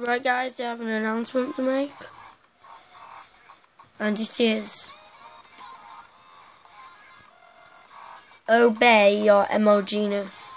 Right guys, I have an announcement to make. And it is: obey your Emojianus.